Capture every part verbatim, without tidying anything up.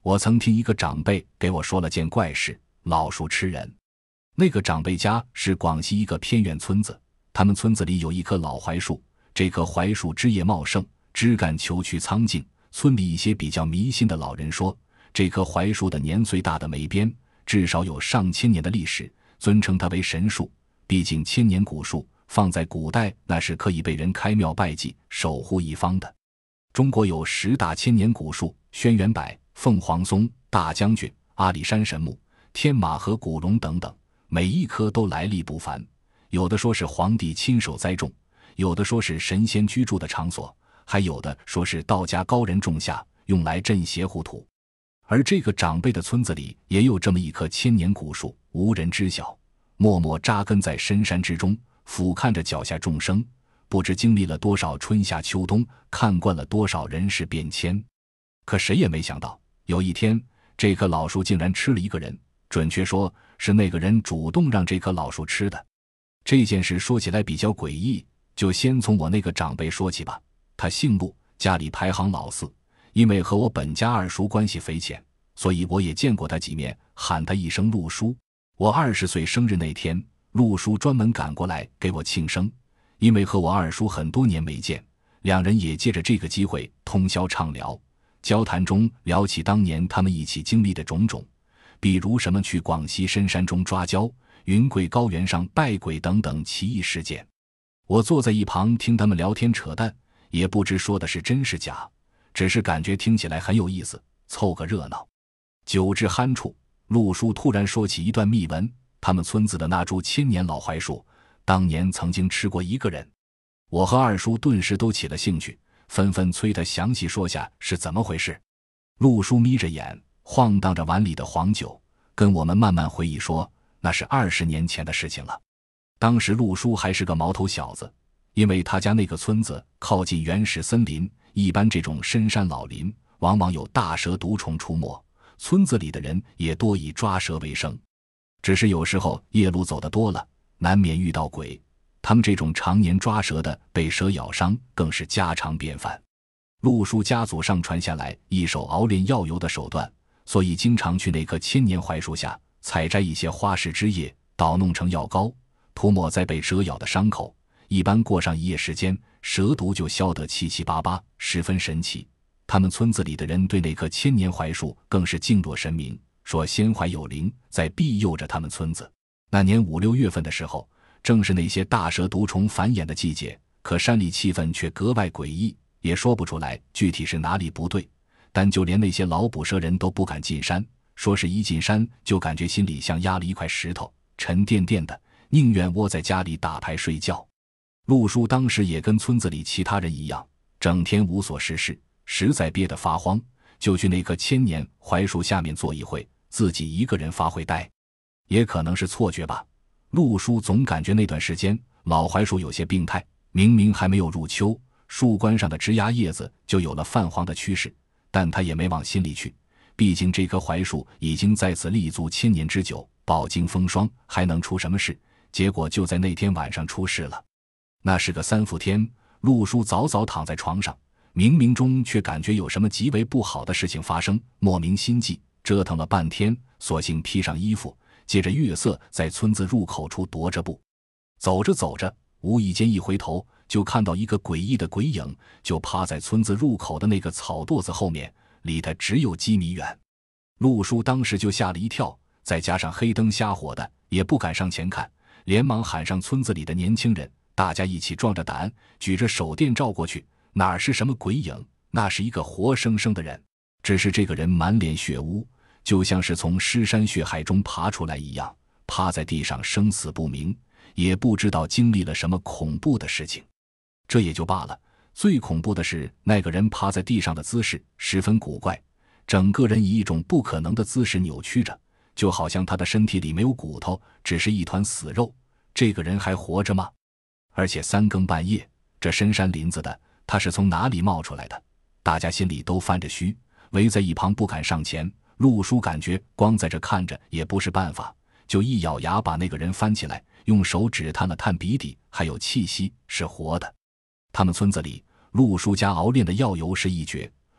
我曾听一个长辈给我说了件怪事，老树吃人。那个长辈家是广西一个偏远村子，他们村子里有一棵老槐树，这棵槐树枝叶茂盛，枝干虬曲苍劲。村里一些比较迷信的老人说，这棵槐树的年岁大的没边，至少有上千年的历史，尊称它为神树。毕竟千年古树放在古代那是可以被人开庙拜祭守护一方的。中国有十大千年古树，轩辕柏、凤凰松、大将军、阿里山神木、天马和古榕等等，每一棵都来历不凡，有的说是皇帝亲手栽种，有的说是神仙居住的场所，还有的说是道家高人种下，用来镇邪护土。而这个长辈的村子里也有这么一棵千年古树，无人知晓，默默扎根在深山之中，俯瞰着脚下众生，不知经历了多少春夏秋冬，看惯了多少人事变迁。可谁也没想到，有一天这棵老树竟然吃了一个人，准确说是那个人主动让这棵老树吃的。这件事说起来比较诡异，就先从我那个长辈说起吧。他姓陆，家里排行老四，因为和我本家二叔关系匪浅，所以我也见过他几面，喊他一声陆叔。我二十岁生日那天，陆叔专门赶过来给我庆生，因为和我二叔很多年没见，两人也借着这个机会通宵畅聊，交谈中聊起当年他们一起经历的种种，比如什么去广西深山中抓鲛、云贵高原上拜鬼等等奇异事件。我坐在一旁听他们聊天扯淡，也不知说的是真是假，只是感觉听起来很有意思，凑个热闹。酒至酣处，陆叔突然说起一段秘闻，他们村子的那株千年老槐树当年曾经吃过一个人。我和二叔顿时都起了兴趣，纷纷催他详细说下是怎么回事。陆叔眯着眼，晃荡着碗里的黄酒，跟我们慢慢回忆说，那是二十年前的事情了。当时陆叔还是个毛头小子，因为他家那个村子靠近原始森林，一般这种深山老林往往有大蛇毒虫出没，村子里的人也多以抓蛇为生。只是有时候夜路走得多了，难免遇到鬼，他们这种常年抓蛇的被蛇咬伤更是家常便饭。陆叔家祖上传下来一手熬炼药油的手段，所以经常去那棵千年槐树下采摘一些花石枝叶，捣弄成药膏，涂抹在被蛇咬的伤口，一般过上一夜时间，蛇毒就消得七七八八，十分神奇。他们村子里的人对那棵千年槐树更是敬若神明，说仙槐有灵，在庇佑着他们村子。那年五六月份的时候，正是那些大蛇毒虫繁衍的季节，可山里气氛却格外诡异，也说不出来具体是哪里不对，但就连那些老捕蛇人都不敢进山，说是一进山就感觉心里像压了一块石头，沉甸甸的，宁愿窝在家里打牌睡觉。陆叔当时也跟村子里其他人一样，整天无所事事，实在憋得发慌，就去那棵千年槐树下面坐一会，自己一个人发会呆。也可能是错觉吧，陆叔总感觉那段时间老槐树有些病态，明明还没有入秋，树冠上的枝芽叶子就有了泛黄的趋势，但他也没往心里去，毕竟这棵槐树已经在此立足千年之久，饱经风霜，还能出什么事？结果就在那天晚上出事了。那是个三伏天，陆叔早早躺在床上，冥冥中却感觉有什么极为不好的事情发生，莫名心悸，折腾了半天，索性披上衣服，借着月色在村子入口处踱着步。走着走着，无意间一回头，就看到一个诡异的鬼影，就趴在村子入口的那个草垛子后面，离他只有几米远。陆叔当时就吓了一跳，再加上黑灯瞎火的，也不敢上前看，连忙喊上村子里的年轻人，大家一起壮着胆，举着手电照过去，哪是什么鬼影，那是一个活生生的人。只是这个人满脸血污，就像是从尸山血海中爬出来一样，趴在地上生死不明，也不知道经历了什么恐怖的事情。这也就罢了，最恐怖的是那个人趴在地上的姿势十分古怪，整个人以一种不可能的姿势扭曲着，就好像他的身体里没有骨头，只是一团死肉。这个人还活着吗？而且三更半夜，这深山林子的，他是从哪里冒出来的？大家心里都翻着虚，围在一旁不敢上前。陆叔感觉光在这看着也不是办法，就一咬牙把那个人翻起来，用手指探了探鼻底，还有气息，是活的。他们村子里陆叔家熬炼的药油是一绝，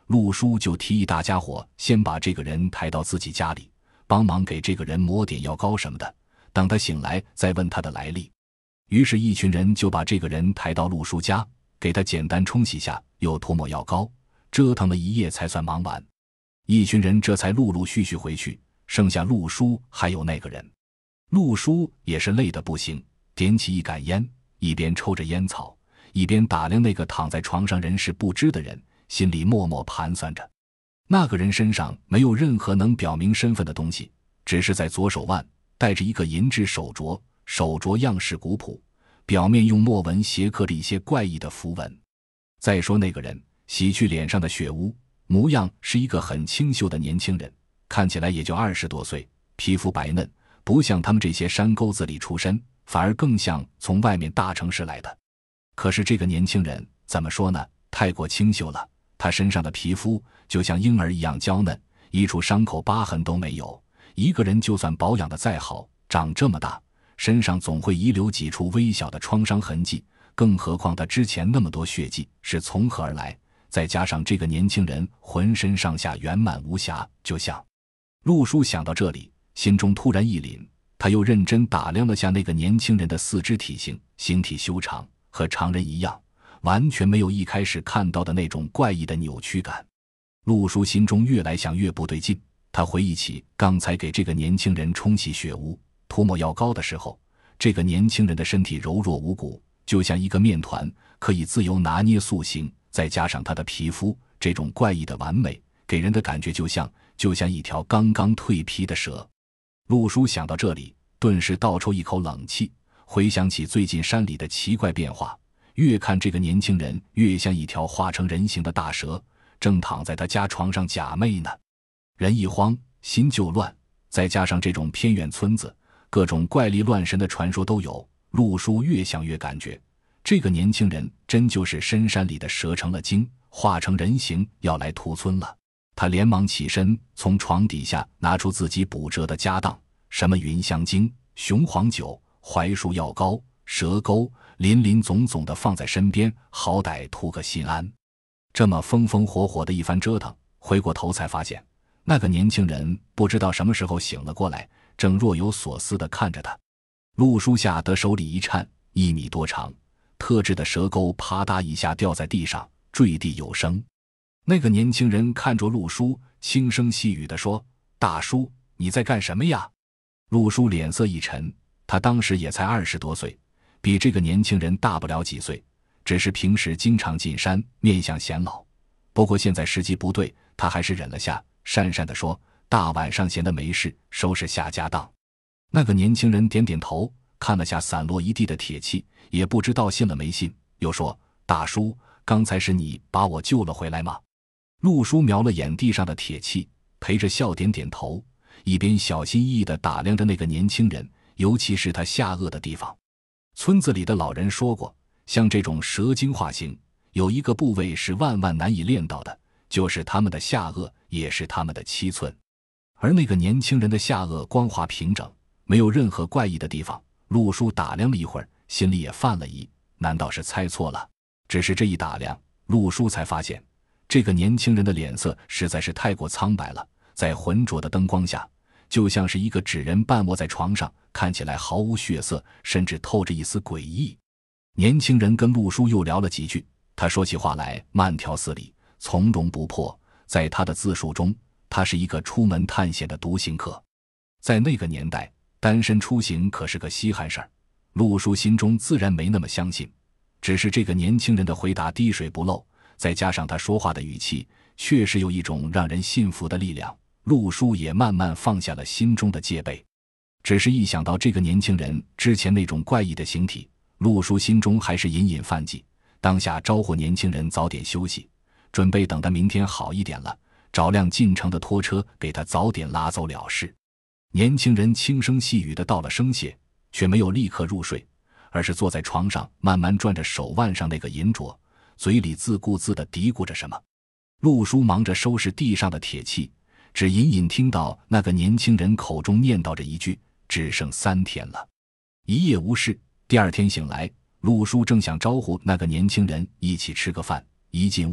陆叔就提议大家伙先把这个人抬到自己家里，帮忙给这个人抹点药膏什么的，等他醒来再问他的来历。于是一群人就把这个人抬到陆叔家，给他简单冲洗下，又涂抹药膏，折腾了一夜才算忙完。一群人这才陆陆续续回去，剩下陆叔还有那个人。陆叔也是累得不行，点起一杆烟，一边抽着烟草，一边打量那个躺在床上人事不知的人，心里默默盘算着。那个人身上没有任何能表明身份的东西，只是在左手腕戴着一个银质手镯，手镯样式古朴，表面用墨纹斜刻着一些怪异的符文。再说那个人洗去脸上的血污，模样是一个很清秀的年轻人，看起来也就二十多岁，皮肤白嫩，不像他们这些山沟子里出身，反而更像从外面大城市来的。可是这个年轻人怎么说呢，太过清秀了，他身上的皮肤就像婴儿一样娇嫩，一处伤口疤痕都没有。一个人就算保养得再好，长这么大，身上总会遗留几处微小的创伤痕迹，更何况他之前那么多血迹是从何而来？再加上这个年轻人浑身上下圆满无瑕，就像……陆叔想到这里，心中突然一凛，他又认真打量了下那个年轻人的四肢体型，形体修长，和常人一样，完全没有一开始看到的那种怪异的扭曲感。陆叔心中越来想越不对劲，他回忆起刚才给这个年轻人冲洗血污、涂抹药膏的时候，这个年轻人的身体柔弱无骨，就像一个面团，可以自由拿捏塑形，再加上他的皮肤这种怪异的完美，给人的感觉就像就像一条刚刚蜕皮的蛇。陆叔想到这里，顿时倒抽一口冷气，回想起最近山里的奇怪变化，越看这个年轻人越像一条化成人形的大蛇，正躺在他家床上假寐呢。人一慌，心就乱，再加上这种偏远村子，各种怪力乱神的传说都有，陆叔越想越感觉，这个年轻人真就是深山里的蛇成了精，化成人形要来屠村了。他连忙起身，从床底下拿出自己补折的家当，什么云香精、雄黄酒、槐树药膏、蛇钩，林林总总的放在身边，好歹图个心安。这么风风火火的一番折腾，回过头才发现，那个年轻人不知道什么时候醒了过来，正若有所思地看着他。陆叔吓得手里一颤，一米多长，特制的蛇钩啪嗒一下掉在地上，坠地有声。那个年轻人看着陆叔，轻声细语地说：“大叔，你在干什么呀？”陆叔脸色一沉，他当时也才二十多岁，比这个年轻人大不了几岁，只是平时经常进山，面相显老。不过现在时机不对，他还是忍了下，讪讪地说：“大晚上闲的没事，收拾下家当。”那个年轻人点点头，看了下散落一地的铁器，也不知道信了没信，又说：“大叔，刚才是你把我救了回来吗？”陆叔瞄了眼地上的铁器，陪着笑点点头，一边小心翼翼地打量着那个年轻人，尤其是他下颚的地方。村子里的老人说过，像这种蛇精化形，有一个部位是万万难以练到的，就是他们的下颚，也是他们的七寸。而那个年轻人的下颚光滑平整，没有任何怪异的地方。陆叔打量了一会儿，心里也犯了疑，难道是猜错了？只是这一打量，陆叔才发现，这个年轻人的脸色实在是太过苍白了，在浑浊的灯光下，就像是一个纸人半卧在床上，看起来毫无血色，甚至透着一丝诡异。年轻人跟陆叔又聊了几句，他说起话来慢条斯理，从容不迫。在他的自述中，他是一个出门探险的独行客。在那个年代，单身出行可是个稀罕事儿，陆叔心中自然没那么相信。只是这个年轻人的回答滴水不漏，再加上他说话的语气，确实有一种让人信服的力量，陆叔也慢慢放下了心中的戒备。只是一想到这个年轻人之前那种怪异的形体，陆叔心中还是隐隐犯忌，当下招呼年轻人早点休息，准备等他明天好一点了，找辆进城的拖车给他早点拉走了事。年轻人轻声细语地道了声谢，却没有立刻入睡，而是坐在床上慢慢转着手腕上那个银镯，嘴里自顾自地嘀咕着什么。陆叔忙着收拾地上的铁器，只隐隐听到那个年轻人口中念叨着一句：“只剩三天了。”一夜无事，第二天醒来，陆叔正想招呼那个年轻人一起吃个饭，一进屋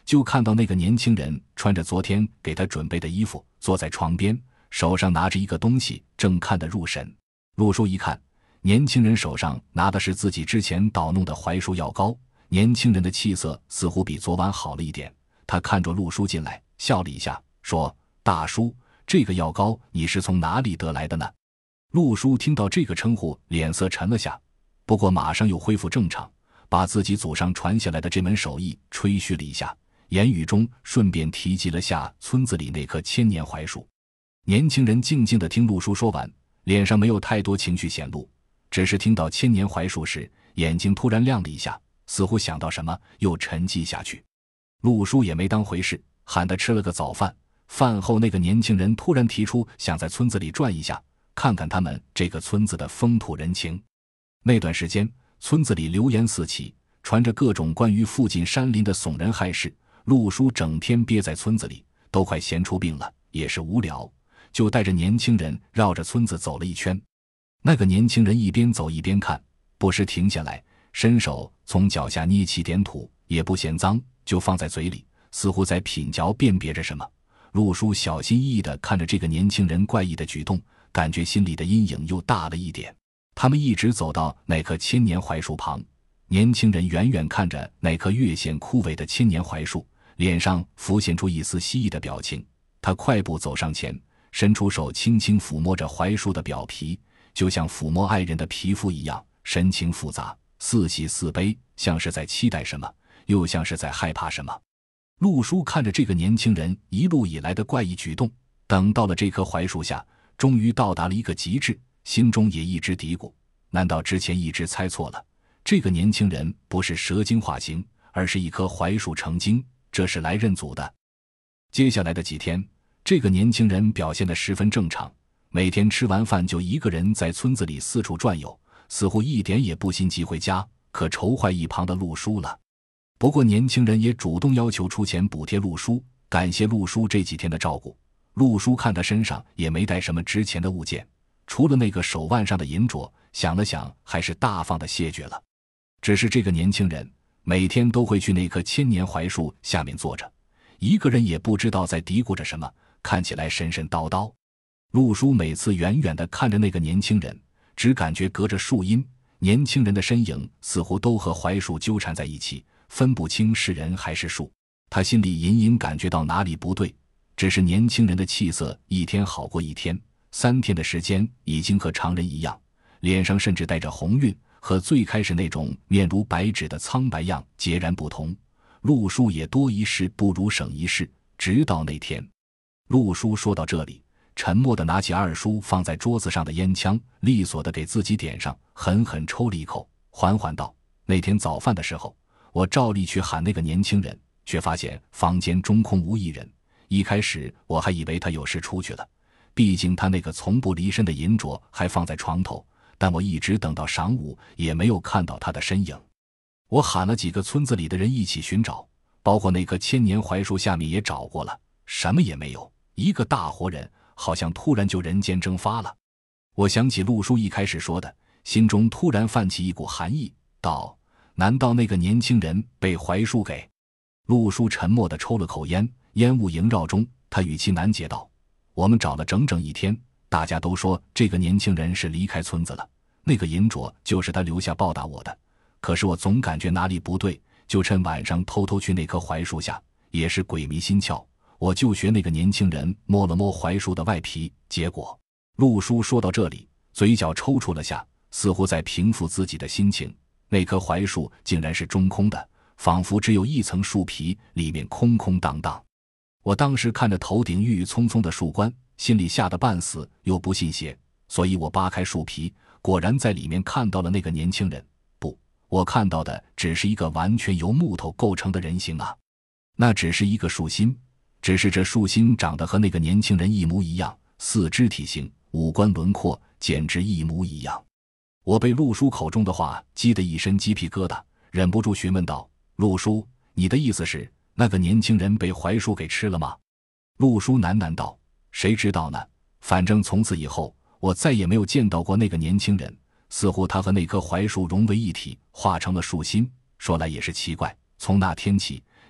就看到那个年轻人穿着昨天给他准备的衣服，坐在床边，手上拿着一个东西，正看得入神。陆叔一看，年轻人手上拿的是自己之前捣弄的槐树药膏，年轻人的气色似乎比昨晚好了一点。他看着陆叔进来，笑了一下，说：大叔，这个药膏你是从哪里得来的呢？陆叔听到这个称呼，脸色沉了下，不过马上又恢复正常，把自己祖上传下来的这门手艺吹嘘了一下，言语中顺便提及了下村子里那棵千年槐树。年轻人静静地听陆叔说完，脸上没有太多情绪显露，只是听到千年槐树时，眼睛突然亮了一下，似乎想到什么，又沉寂下去。陆叔也没当回事，喊他吃了个早饭。饭后那个年轻人突然提出想在村子里转一下，看看他们这个村子的风土人情。那段时间村子里流言四起，传着各种关于附近山林的耸人害事。陆叔整天憋在村子里，都快闲出病了，也是无聊，就带着年轻人绕着村子走了一圈。那个年轻人一边走一边看，不时停下来，伸手从脚下捏起点土，也不嫌脏，就放在嘴里，似乎在品嚼辨别着什么。陆叔小心翼翼地看着这个年轻人怪异的举动，感觉心里的阴影又大了一点。他们一直走到那棵千年槐树旁，年轻人远远看着那棵越显枯萎的千年槐树，脸上浮现出一丝蜥蜴的表情。他快步走上前，伸出手轻轻抚摸着槐树的表皮，就像抚摸爱人的皮肤一样，神情复杂，似喜似悲，像是在期待什么，又像是在害怕什么。陆叔看着这个年轻人一路以来的怪异举动，等到了这棵槐树下，终于到达了一个极致，心中也一直嘀咕，难道之前一直猜错了，这个年轻人不是蛇精化形，而是一棵槐树成精，这是来认祖的。接下来的几天，这个年轻人表现得十分正常，每天吃完饭就一个人在村子里四处转悠，似乎一点也不心急回家，可愁坏一旁的陆叔了。不过年轻人也主动要求出钱补贴陆叔，感谢陆叔这几天的照顾。陆叔看他身上也没带什么值钱的物件，除了那个手腕上的银镯，想了想还是大方的谢绝了。只是这个年轻人每天都会去那棵千年槐树下面坐着，一个人也不知道在嘀咕着什么，看起来神神叨叨。陆叔每次远远地看着那个年轻人，只感觉隔着树荫，年轻人的身影似乎都和槐树纠缠在一起，分不清是人还是树。他心里隐隐感觉到哪里不对，只是年轻人的气色一天好过一天，三天的时间已经和常人一样，脸上甚至带着红晕，和最开始那种面如白纸的苍白样截然不同。陆叔也多一事不如省一事，直到那天。陆叔说到这里，沉默地拿起二叔放在桌子上的烟枪，利索地给自己点上，狠狠抽了一口，缓缓道：那天早饭的时候，我照例去喊那个年轻人，却发现房间中空无一人。一开始我还以为他有事出去了，毕竟他那个从不离身的银镯还放在床头，但我一直等到晌午也没有看到他的身影。我喊了几个村子里的人一起寻找，包括那棵千年槐树下面也找过了，什么也没有，一个大活人好像突然就人间蒸发了。我想起陆叔一开始说的，心中突然泛起一股寒意，道：难道那个年轻人被槐树给……陆叔沉默地抽了口烟，烟雾萦绕中，他语气难解道：我们找了整整一天，大家都说这个年轻人是离开村子了，那个银镯就是他留下报答我的，可是我总感觉哪里不对，就趁晚上偷偷去那棵槐树下，也是鬼迷心窍，我就学那个年轻人摸了摸槐树的外皮，结果……陆叔说到这里，嘴角抽搐了下，似乎在平复自己的心情。那棵槐树竟然是中空的，仿佛只有一层树皮，里面空空荡荡。我当时看着头顶郁郁葱葱的树冠，心里吓得半死，又不信邪，所以我扒开树皮，果然在里面看到了那个年轻人。不，我看到的只是一个完全由木头构成的人形啊！那只是一个树心，只是这树心长得和那个年轻人一模一样，四肢体型、五官轮廓简直一模一样。我被陆叔口中的话激得一身鸡皮疙瘩，忍不住询问道：陆叔，你的意思是那个年轻人被槐树给吃了吗？陆叔喃喃道：谁知道呢，反正从此以后我再也没有见到过那个年轻人，似乎他和那棵槐树融为一体，化成了树心。说来也是奇怪，从那天起，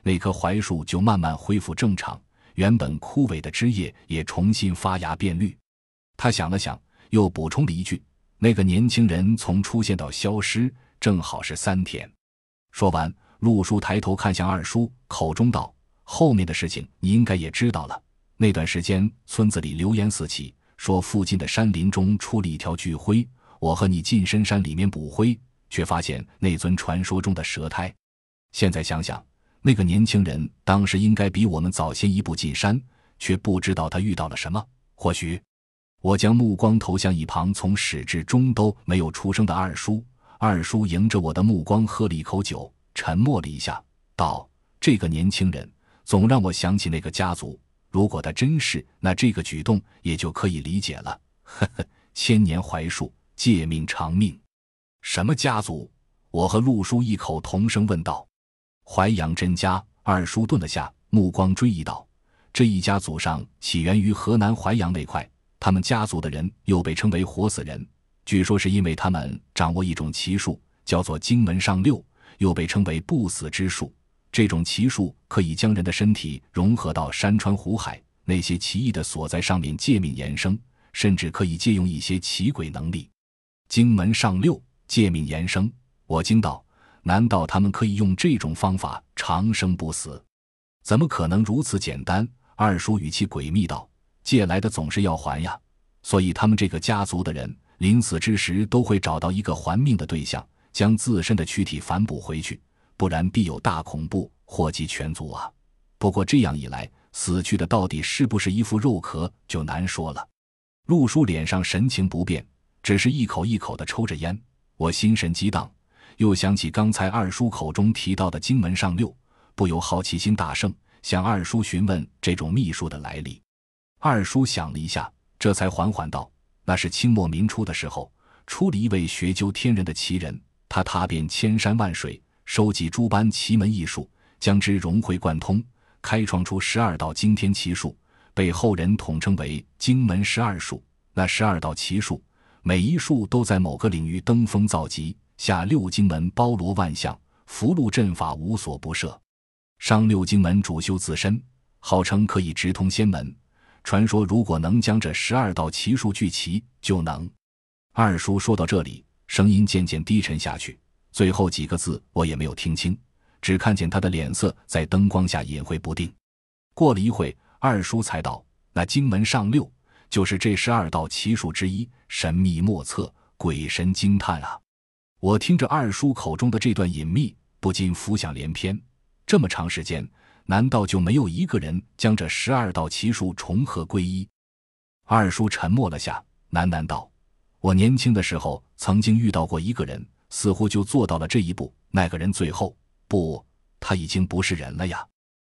那棵槐树就慢慢恢复正常，原本枯萎的枝叶也重新发芽变绿。他想了想，又补充了一句：那个年轻人从出现到消失，正好是三天。说完，陆叔抬头看向二叔，口中道：后面的事情你应该也知道了。那段时间村子里流言四起，说附近的山林中出了一条巨龟，我和你进深山里面捕龟，却发现那尊传说中的蛇胎。现在想想，那个年轻人当时应该比我们早先一步进山，却不知道他遇到了什么。或许……我将目光投向一旁从始至终都没有出声的二叔，二叔迎着我的目光喝了一口酒，沉默了一下，道：这个年轻人总让我想起那个家族，如果他真是，那这个举动也就可以理解了。呵呵，千年槐树，借命偿命。什么家族？我和陆叔异口同声问道。淮阳甄家。二叔顿了下，目光追忆道：这一家祖上起源于河南淮阳那块，他们家族的人又被称为活死人，据说是因为他们掌握一种奇术，叫做荆门上六，又被称为不死之术。这种奇术可以将人的身体融合到山川湖海那些奇异的所在上面借命延生，甚至可以借用一些奇鬼能力。荆门上六，借命延生，我惊道：难道他们可以用这种方法长生不死？怎么可能如此简单？二叔语气诡秘道：借来的总是要还呀，所以他们这个家族的人临死之时都会找到一个还命的对象，将自身的躯体反哺回去，不然必有大恐怖，祸及全族啊。不过这样一来，死去的到底是不是一副肉壳就难说了。陆叔脸上神情不变，只是一口一口地抽着烟。我心神激荡，又想起刚才二叔口中提到的荆门上六，不由好奇心大盛，向二叔询问这种秘术的来历。二叔想了一下，这才缓缓道：那是清末民初的时候，出了一位学究天人的奇人，他踏遍千山万水，收集诸般奇门异术，将之融会贯通，开创出十二道惊天奇术，被后人统称为荆门十二术。那十二道奇术，每一术都在某个领域登峰造极，下六经门包罗万象，符箓阵法无所不涉。上六经门主修自身，号称可以直通仙门，传说如果能将这十二道奇术聚齐，就能……二叔说到这里，声音渐渐低沉下去，最后几个字我也没有听清，只看见他的脸色在灯光下隐晦不定。过了一会，二叔才道：那荆门上六就是这十二道奇术之一，神秘莫测，鬼神惊叹啊！我听着二叔口中的这段隐秘，不禁浮想联翩。这么长时间，难道就没有一个人将这十二道奇术重合归一？二叔沉默了下，喃喃道：我年轻的时候曾经遇到过一个人，似乎就做到了这一步。那个人最后……不，他已经不是人了呀。